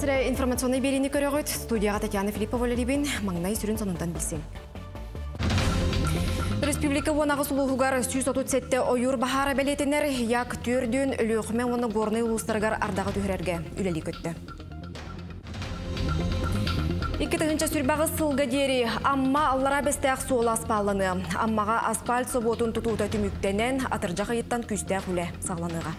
сірі информационный берені көрігіт. Студияға Татьяна Филиппова лерибін, маңнай сүрін сонундан білсен. Республика онағы сұлуғығар 137 ойыр бахара бәлетінер, як түрден өліғімен оны горны ұлыстарғар ардағы түйірерге үлелі көтті. Иккетігінші сүрбағы сылға дері, амма аллара бәстәқ суол аспалыны. Аммаға аспальт соботын тұтуыта түміктенен атыржақ айыттан күстәқ үлі сағланыға.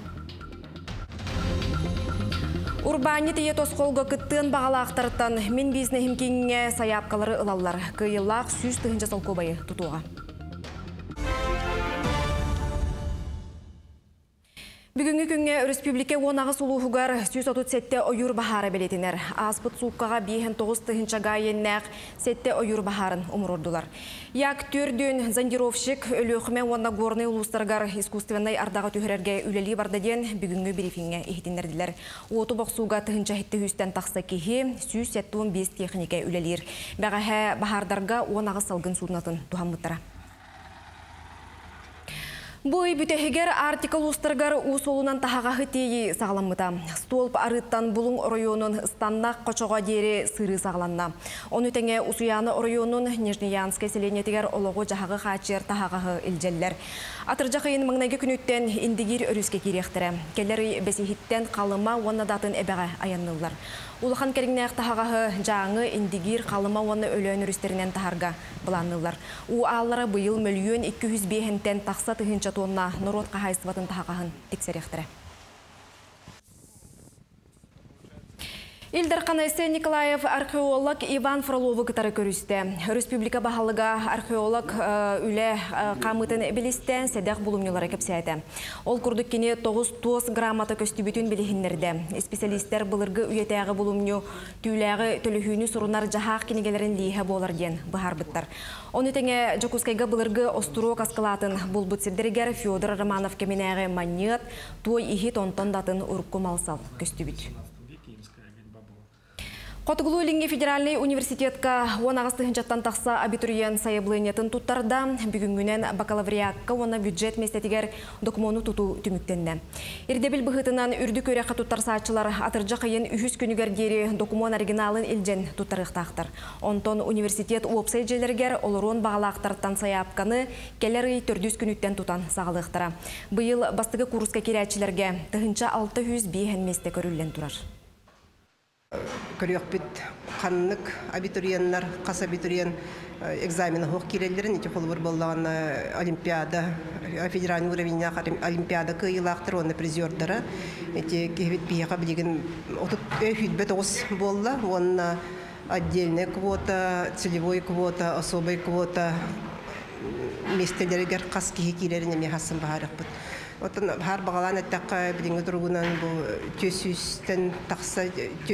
Урбани тие тосқолға күттін бағала ақтарыттан мен бизнесім кеңге саяпқалары ылалар. Кыйыллақ сүз түхінші солқобайы тұтуға. Бүгінгі күнге республика онағы сұлуғығар 137 ойыр бахары белетінер. Аспыт суққаға 5-9 тұхыншаға еннәқ 7 ойыр бахарын ұмырордылар. Як түрден зандировщик өліғімен онна горны ұлыстарғар искусственный ардағы түйірерге үлелі бардаден бүгінгі брифинге ехетіндерділер. Оты боқсуға тұхынша хетті хүстен тақса кеге 175 техника үлелер. Бәғәхә бахардарға онағы салғын суднатын туғамыттара. Бұй бүтәхігер артикл ұстырғар ұсолынан тағаға хытейі сағаламыда. Столп арыттан бұлың районын станнақ қочоға дері сыры сағаланна. Оны тәңе ұсуяны районын Нижнеянск селенетігер олығы жағағы қачер тағағы үлжеллер. Атыржақайын маңнайғы күніттен индігер өріске керектірі. Келері бәсихіттен қалыма оны датын әбәға аяннылар. Улахан кәріңнәқ тағағы жаңы индигир қалыма оны өлен үрістерінен тағарға бұланылар. У аллары бұйыл мөлйөн 205-тен тақса тұхынша тонна нұрот қағайсыватын тағағын тексеректірі. Илдар Қанайсы Николаев археолог Иван Фроловы кытары көрісті. Республика бағалыға археолог үлі қамытын білістен сәдәқ бұлымнылары кепсәйді. Ол күрдік кені 9 граммата көстібітін білігіндерді. Специалистер бұлырғы үйетәғі бұлымны түйіләғі төліхүйіні сұрынар жағақ кенегелерін лейхе болар ден бұхар бұттар. Оны тәңе Жокускайға бұлырғы остурок аскалатын бұл бұтсердерігер Федор Романов кеменәғі манет той ихи тонтон датын ұрыққы малсал көстібіт. Котугулулинги федеральный университетка 10 жаттан тақса абитуриен сайыблынетін туттарда бүгінгінен бакалавриакка оны бюджет местетігер документу туту түміктенді. Ирдебіл бұғытынан үрді көрек туттар саатчылар атыржа қайын үхіз күнігер дері документ оригиналын илжен туттарықтақтыр. Онтон университет уопсайджелергер олырон бағалақтарттан саяпқаны келері 400 күніттен тутан сағалықтыра. Бұйыл бастығы курска керячілерге тұхынша 605 месте көрілден тұрар. Көрөкпүт қаннық абитуриеннар, қас абитуриен экзамены хоқ керелерін, еті қолыбыр болған олимпиада, федеральный уровень олимпиада кыйылақтыр, оны призердары. Еті кебет бейеға білеген өйхүйдбет оғыз болла, оны отдельная квота, целевой квота, особый квота, местелерігер қас кейі керелеріне мехасын бағарық бұд. Отын har бағалан әттәққа біліңгі тұрғынан бұл 400-тен тақса,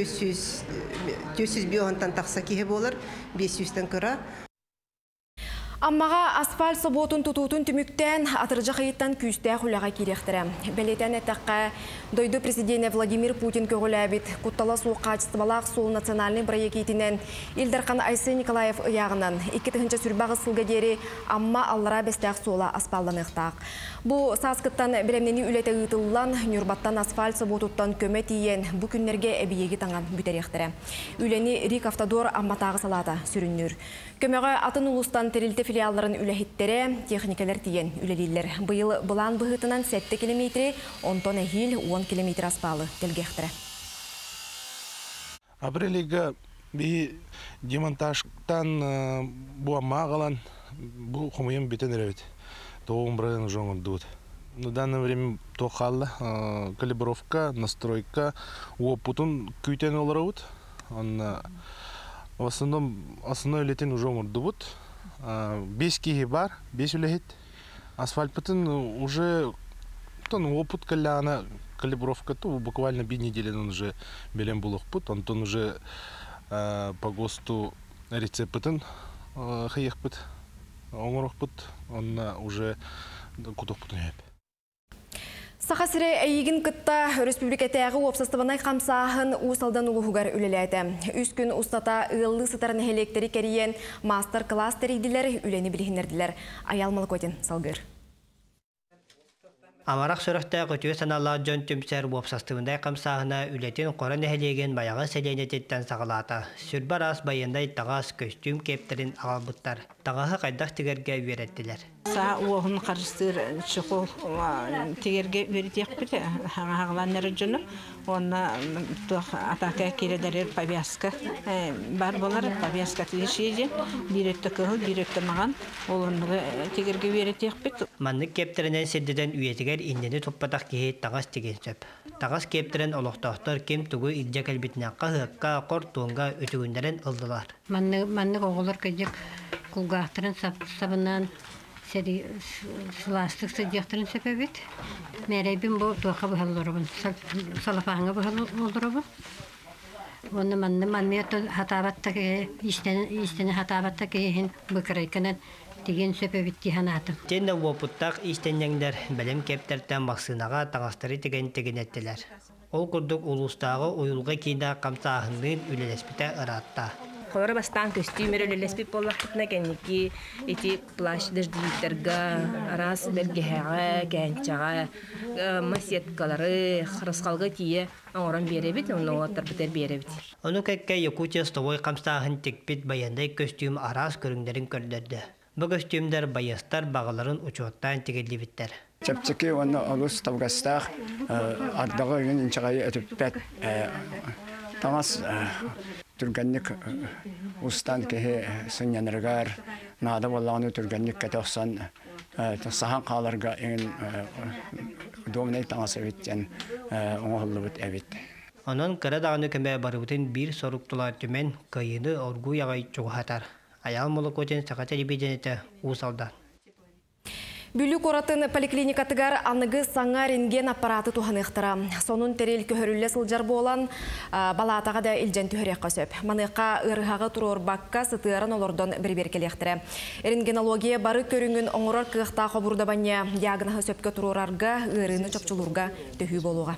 400 биоғантан тақса кейі болар, 500-тен күра. Аммаға асфальт соботын тұтутын түміктен атыржа қайыттан күстәқ үліға керектірі. Бәлетен әттәққа дойды президенті Владимир Путин көгіләбіт құттала суық қачыстыбалақ сол национальный проектінен Илдархан Айсы Николаев ұяғынан 2-тігінші сүрбағы сылға дері амма аллара бәстәқ сола аспалланықтақ. Бұл сасқыттан білемнені үлеті ұйтылылан нүрбаттан асфальт соботуттан көмет иен бұл күннерге әбиегі таңан бүтеректірі. Үлені Рик Автодор амматағы салата сүріннір. Көмеға атын ұлыстан терілті филиалларын үләхеттері техникалар тиен үлелілер. Бұйыл бұлан бұғытынан 7 километрі, 10 тонн әхил 10 километр аспалы телгектірі. Апрелігі бей демонтажтан бұа мағалан бұл құмайым бетен әрәбет. Тоғын бірайын жоңын дуыд. На данное время то қалды, калибровка, настройка, опытын күйтен олар В основной летен уже мордубут. 5 киги бар, 5 улехит. Асфальт потом уже опыт каляна, калибровка, то буквально 2 недели он уже белем был опыт, он уже по ГОСТу рецепт хаехпыт, он уже куток потом. Сақасыры әйігін күтті республикатағы опсастыбанай қамсағын ұсалдан ұлығығар үлеләді. Үс күн ұстата ұлы сытарын электері кәріен мастер-класс тәрейділер үлені білігінерділер. Аялмалы көтен салғыр. Амарак сөрөхтә көтүе саналар жон түмсәр бопсастыбындай камсаһына үлетин коран әһелеген баягы селенететтен сагалата. Сүрбарас баяндай тагас костюм кептерин албыттар. Тагасы кайдак тигерге үйрәттеләр. Са уһун карыстыр чукул тигерге үйрәтәк бит. Хаңагланнар җыны. Онна атака киредер повязка. Бар болар повязка тишеҗе. Биретте кыл, биретте маган. Олонны тигерге үйрәтәк бит. Маннык кептеринен седдеден үйетигер индени топпатак кеһи тагас тиген сөп. Тагас кептерин олохтоохтор кем тугу илже калбитнакка хыкка кортуңга өтүгүндерен ылдылар. Маннык оголор кыжык кулгахтырын сабынан сери сластык сыдяктырын сөпөбүт. Меребин бу туака бахаллорбун. Салафаңга бахаллорбун. Оны манны хатабатта истене хатабатта кеһин быкырайканан деген сөпөбүтти ханатым. Тенде вопуттак истеннеңдер белем кептерден максынага тагастыры тегенеттелер. Ол курдук улустагы уюлга кийде камсаахындын үлелеспите ыратта. Хора бастан костюмер үлелеспит боллактына кенники эти плащ дождевиктерга раз бергеге генчага масеткалары храскалга тие оран беребит, ону оттарбытер беребит. Ону кекке Якутия стовой камсаахын текпит баяндай костюм арас көрүңдерин көрдөрдү. Бу костюмдар баястар багаларын учоттан тегелибиттер. Чепчеки оны олус тавгастах ардагы үн инчагай өтүппет тамас түргенник устан кеһе сыняныргар нада боллаганы түргенник кетосан сахан каларга эн доминей тамас эвиттен оңоллубут эвит. Онон кырадаганы кеме барыбытын бир соруктулар түмен кайыны оргу ягай чугатар. Аял молокотен сакача рибеденете усалдан. Бүлік оратын поликлиникатыгар анығы саңа рентген аппараты туханыктыра. Сонун терел көхөрүлле сылжар болан балатаға да илжен түхөрек көсөп. Манықа ырыхағы турор бакка сытыран олордон бір-беркелектірі. Рентгенология бары көрүңін оңырар кыхта қобурда бanya диагнозы сөпке турорарга ырыны чопчулурга төхүй болуға.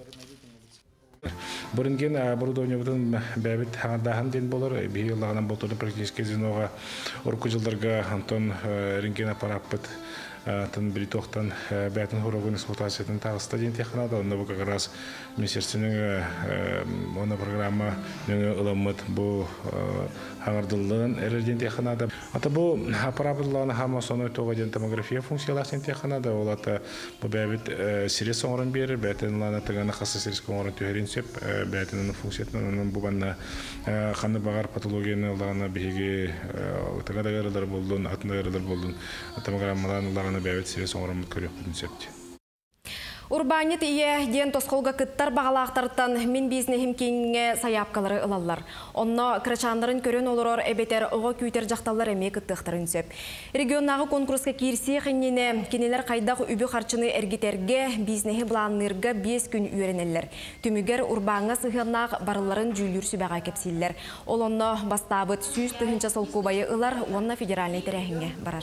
Бұрынген оборудование бұтын бәбіт хаңардахан ден болыр. Бей ұлағынан болтырды практически зеноға орку жылдарға Антон рентген аппарат бұт. Тын бір тоқтан бәтін хорогын эксплуатациятын тағыста ден текінады. Онда бұл қағырас министерсінің оны программа нөңі ұламыд бұл хаңардылығын әрерден текінады. Ата бұл аппарат бұтылағына хама соны тоға ден томография функцияласын текінады. Ол ата бұл бәбіт сирес оңырын берір. Бәтін ұлағына тығаны қасы сирес оңырын түйерін сөп. Бәтін функциятын бұл банна қаны бағар патологияны ұлағына бейге тығадағырылар болдың, атындағырылар болдың. Томограммаларын ұлағына бәвет сирес оңырымыт көрек бүтін сөпті. Урбанит ие ден тосқолға кыттар бағалақтарыттан мен бизнесім кейінге саяпкалары ылалар. Онна крачандарын көрен олырор әбетер оға күйтер жақталар әме кыттықтарын сөп. Регионнағы конкурсқа кирсе қыннене кенелер қайдақ үбі қарчыны әргетерге бизнесі бұланырға 5 күн үйренелер. Түмігер урбанға сығынақ барыларын жүйлер сүбәға кепсілер. Ол онна бастабыт сүйіз тұхынша солқу байы ылар, онна федеральный тәрәхінге барар.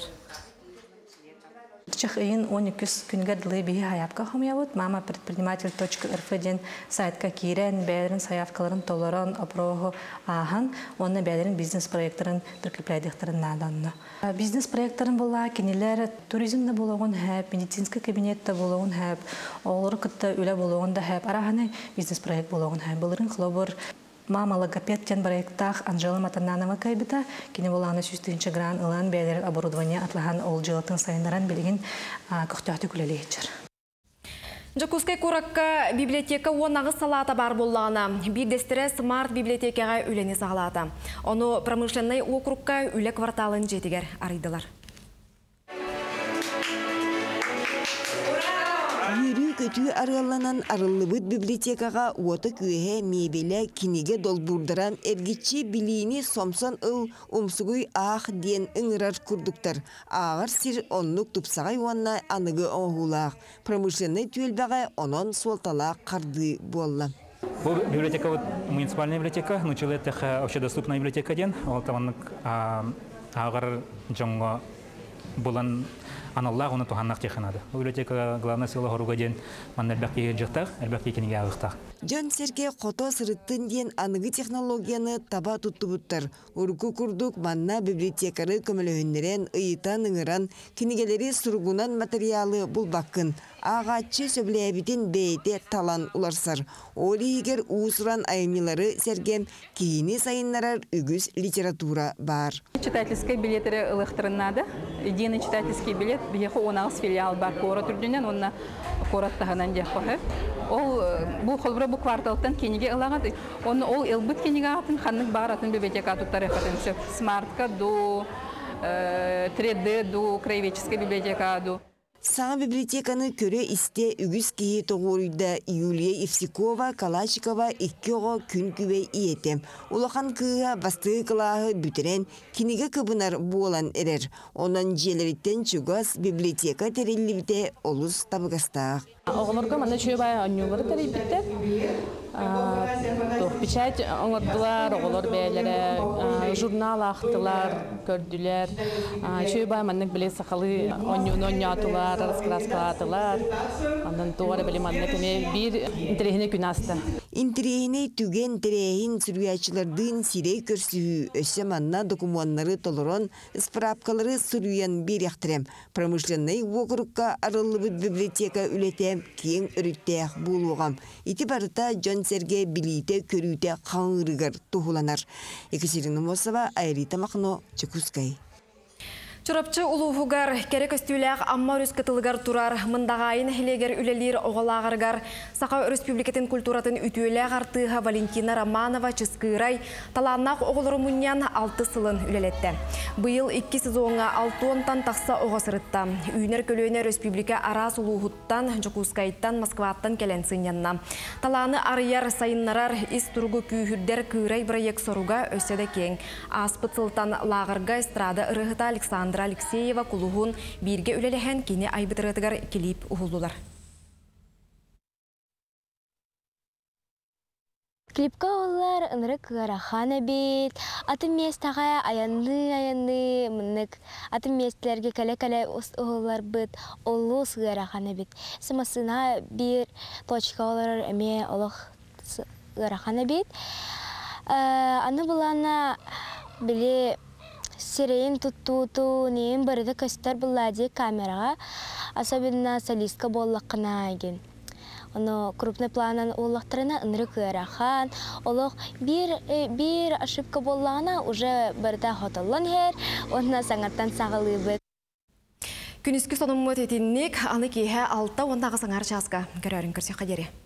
Чехин 12 күнгә диле бие хаябка хомябыт мама предприниматель.рф ден сайтка кирен бәдерин саявкаларын толорон опрого ахан оны бәдерин бизнес проектларын тиркепләйдектәрен наданны. Бизнес проектларын була кинеләр туризмда булган һәп медицинский кабинетта булган һәп олар кытта үлә булган да һәп араханы бизнес проект булган һәп булырын хлобор Мама логопед тен проектах Анжела Матананова кайбита кине буланы 100 гран ылан бәдер оборудование атлаган ол җылытын сайындаран билген көктәте күлелечер. Жакускай куракка библиотека онагы салата бар буллана. Бирдестире смарт библиотекага үлени сагалата. Оны промышленный округка үле кварталын жетигер арыйдылар. Юрий көтүү арыланан арылыбыт библиотекага оты күйе мебеле кинеге долбурдыран эргичи билини сомсон ыл умсугуй ах ден ыңырар курдуктар. Ағыр сир оннук тупсагай уанна аныгы оңгулақ. Промышленный түйелбаға онон солтала қарды болла. Бұл библиотека муниципальная библиотека, начала это общедоступная библиотека ден. Ол таманнык ағыр жоңго болан аналлах оны туханнак теханады. Библиотека главный сила хоругаден маннербәккеге жыктак, әлбәкке кенеге агыктак. Жон Серге қото сырыттын ден анығы технологияны таба туттубуттар. Урку курдук манна библиотекары көмөлөһүннерен ыйытан ыңыран кинигелери сургунан материалы булбаккын. Ағатчы сөбләбитин бейте талан уларсар. Оли егер уусуран айымнилары сергем кийини сайыннарар үгүз литература бар. Читательский билеттері ылықтырынады. Единый читательский билет бияқы 16 филиал бар қора түрдінен, онына қораттағынан дек қоғыр. Ол бұл қолбыра бұл кварталттан кенеге ылағады. Оны ол елбіт кенеге атын қанның бар атын библиотека тұттары қатын. Смартка ду, 3D ду, краеведческая библиотека ду. Саң библиотеканы көрі істе үгіз кейі тоғырыйда Юлия Евсикова, Калашикова иккеға күн күбей иетем. Улахан кыға бастығы қылағы бүтірен кенеге кыбынар болан әрер. Онан желеріттен чугас библиотека терелі олыс табығастақ. Оғылырға мана чөбай анюлары теребітті. Печать оңырдылар, оғылыр бәйлері, журнал ақтылар, көрділер. Чөбай маннық біле сақалы онятылар, раскраскалатылар. Андан туғары біле маннық бір интерегіне күн асты. Интерегіне түген терегін сүргячылардың сирей көрсігі өсі манна документары толырын, справкалары сүрген бір яқтырем. Промышленный оқырыққа арылы библиотека үлетем, кейін үріттеяқ болуғам. Ити барыта Жон Серге билите көрүте қаңырығыр тұғыланар. Екатерина Мосова, Айрита Махно, Чекускай. Чурапчы улуғығар, керек өстіләқ аммар өскітілігар тұрар, мындағайын хелегер үлелер оғалағырғар, Сақа Республикатын культуратын үтуелі артыға Валентина Романова чыскырай, таланнақ оғылыры мұниян 6 сылын үлелетті. Бұйыл 2 сезонға 6-тан тақса оғасырытта. Үйінер көлөне Республика арас улуғыттан, Жокускайттан, Москваттан келен сынянна. Таланы арыяр сайыннарар ис тұрғы күйірдер күйрай проект соруға өседі кең. Аспыт сылтан лағырға эстрада ырығыта Александра Алексеева кулуғын бирге үлелеген кені айбытырғытығар келіп ұғылдылар. Клипка олар ыныры кығарахана бет, атын местаға аянны, мұнық, атын местілерге кәлі-кәлі ұғылар бұд, олу сығарахана бет. Сымасына бір точка олар әме олық сығарахана бет. Аны бұлана біле Сирейн тутту, нейін барыды көстер бұлладе камераға, особенно солистка боллақына еген. Оны крупный планан олақтырына ынры көрахан, олық бір ошибка боллағына уже барыда хоталын хер, онына саңаттан сағылы бұд. Күніскі сонымы тетіннік, аны кейе алта ондағы саңар жазға көрерін көрсе қадері.